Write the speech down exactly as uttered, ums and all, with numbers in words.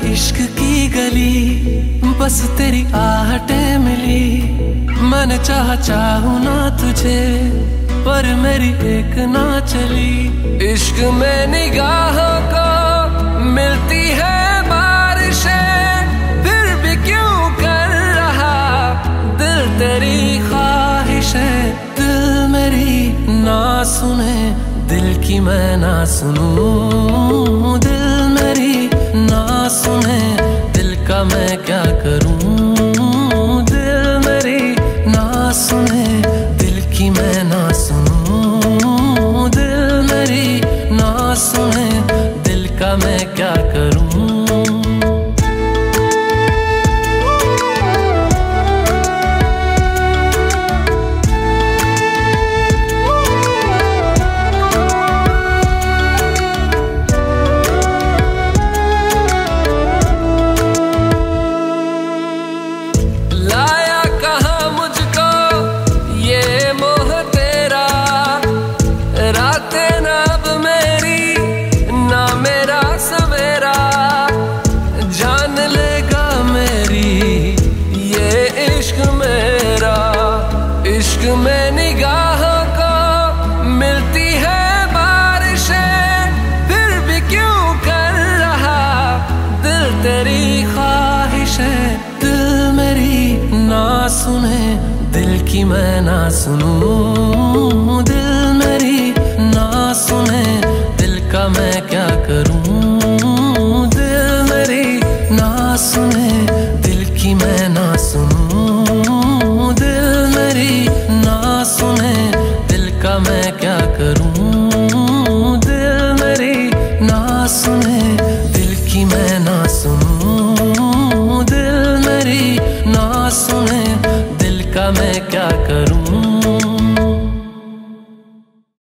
इश्क की गली, बस तेरी आहटें मिली। मैंने चाहा चाहूं ना तुझे, पर मेरी एक ना चली। इश्क में निगाहों को मिलती है बारिशें, फिर भी क्यों कर रहा दिल तेरी ख्वाहिशें। दिल मेरी ना सुने, दिल की मैं ना सुनूं। दिल मेरी ना सुने, दिल का मैं क्या करूं। दिल मेरी ना सुने, दिल की मैं ना सुनूं। दिल मेरी ना सुने, दिल का मैं क्या करूं। इश्क में निगाहों को मिलती है बारिशें, फिर भी क्यों कर रहा दिल तेरी ख्वाहिशें। दिल मेरी ना सुने, दिल की मैं ना सुनूं। दिल मेरी ना सुने, दिल का मैं क्या करूं। दिल मेरी ना सुने, दिल की मैं ना सुनूं। दिल मेरी ना सुने, दिल का मैं क्या करूं।